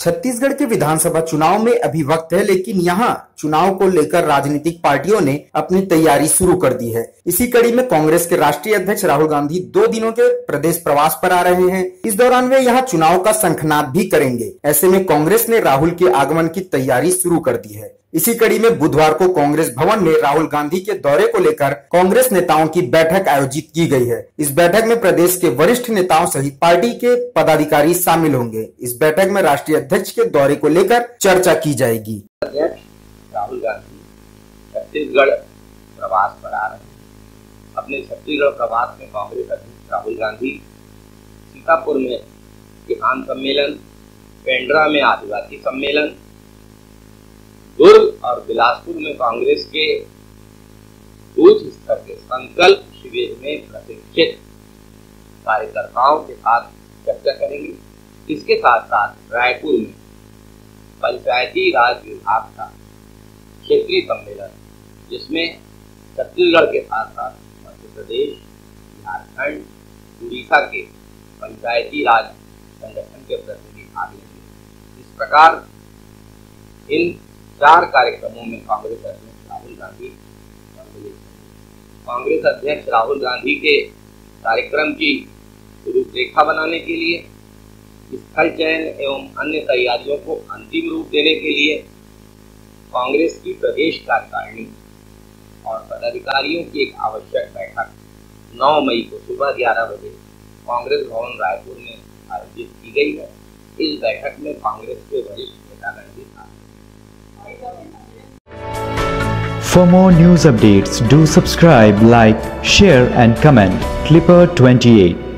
छत्तीसगढ़ के विधानसभा चुनाव में अभी वक्त है, लेकिन यहाँ चुनाव को लेकर राजनीतिक पार्टियों ने अपनी तैयारी शुरू कर दी है। इसी कड़ी में कांग्रेस के राष्ट्रीय अध्यक्ष राहुल गांधी 2 दिनों के प्रदेश प्रवास पर आ रहे हैं। इस दौरान वे यहाँ चुनाव का शंखनाद भी करेंगे। ऐसे में कांग्रेस ने राहुल के आगमन की तैयारी शुरू कर दी है। इसी कड़ी में बुधवार को कांग्रेस भवन में राहुल गांधी के दौरे को लेकर कांग्रेस नेताओं की बैठक आयोजित की गई है। इस बैठक में प्रदेश के वरिष्ठ नेताओं सहित पार्टी के पदाधिकारी शामिल होंगे। इस बैठक में राष्ट्रीय अध्यक्ष के दौरे को लेकर चर्चा की जाएगी। राहुल गांधी छत्तीसगढ़ प्रवास पर आ रहे हैं। अपने छत्तीसगढ़ प्रवास में कांग्रेस अध्यक्ष राहुल गांधी सीतापुर में किसान सम्मेलन, पेंड्रा में आदिवासी सम्मेलन, दुर्ग और बिलासपुर में कांग्रेस के बूथ स्तर के संकल्प शिविर में प्रशिक्षित कार्यकर्ताओं के साथ चर्चा करेंगे। इसके साथ साथ रायपुर में पंचायती राज विभाग का क्षेत्रीय सम्मेलन, जिसमें छत्तीसगढ़ के साथ साथ मध्य प्रदेश, झारखंड, उड़ीसा के पंचायती राज संगठन के प्रतिनिधि भाग लेंगे। इस प्रकार इन 4 कार्यक्रमों में कांग्रेस अध्यक्ष राहुल गांधी सम्मिलित होंगे। कांग्रेस अध्यक्ष राहुल गांधी के कार्यक्रम की रूपरेखा बनाने के लिए, स्थल चयन एवं अन्य तैयारियों को अंतिम रूप देने के लिए कांग्रेस की प्रदेश कार्यकारिणी और पदाधिकारियों की एक आवश्यक बैठक 9 मई को सुबह 11 बजे कांग्रेस भवन रायपुर में आयोजित की गई है। इस बैठक में कांग्रेस के वरिष्ठ नेतागण भी शामिल। For more news updates, do subscribe, like, share and comment. Clipper 28